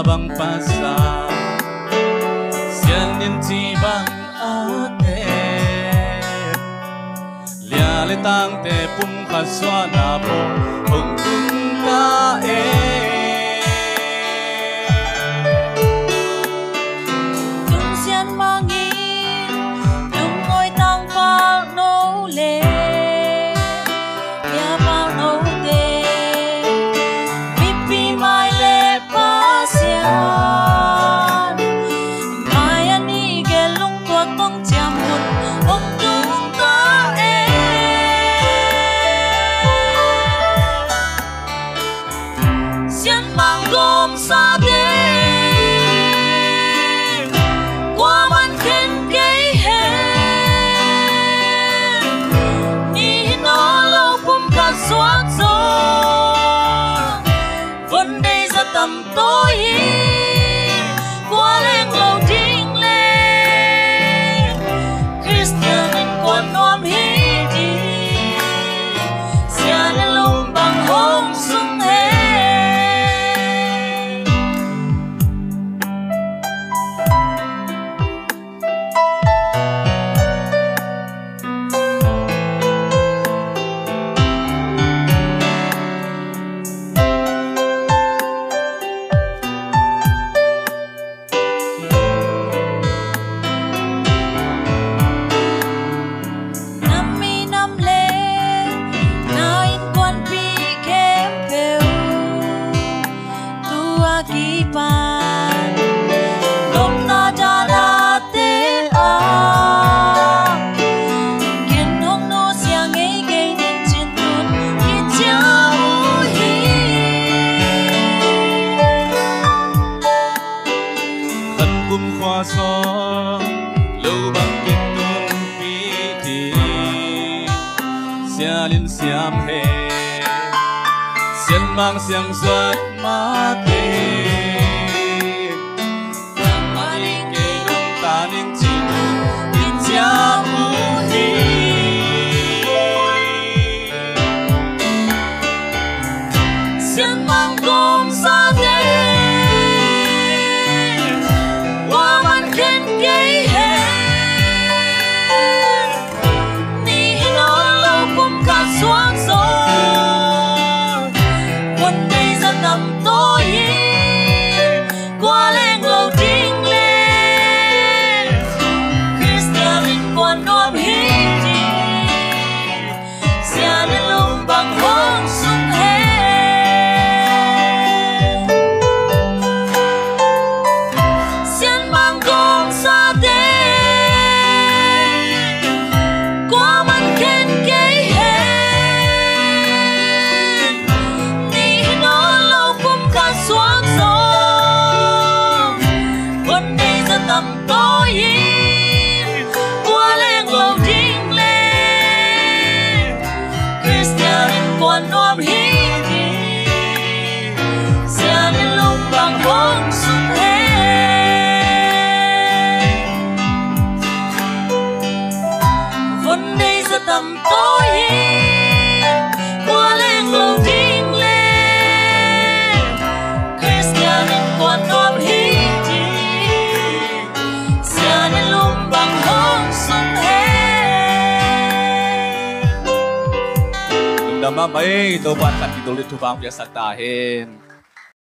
bang pasa sian ninti bang ate lialitang te pum khaswa na po hong ta tầm tối qua lên lầu chính lên Christian quan nom hí đi xa lên lông bằng hông sung hết kipan lom na jada te a kiến hong no siang ngay ngay nên trên tuôn khi cháu hi khăn cung khoa so lâu bằng kết tuôn pi thì xia linh xiam he xiên mang xiang giật ma tê xiên mang gom sa tê qua man khen gây hè ni nó lâu cũng cả xuống rồi quân đây ra tầm tối qua lên lầu chính lên Christian linh quan nom hí đi xa lên lông bằng hông sung hết tầm tối qua lên lầu chính lên Christian quan nom hí đi xa lên lông bằng hông sung hết vấn đây ra tầm tối qua lên lầu chính lên Christian quan nom hí Dama may to ban kan ditulit tubang biasa tahin.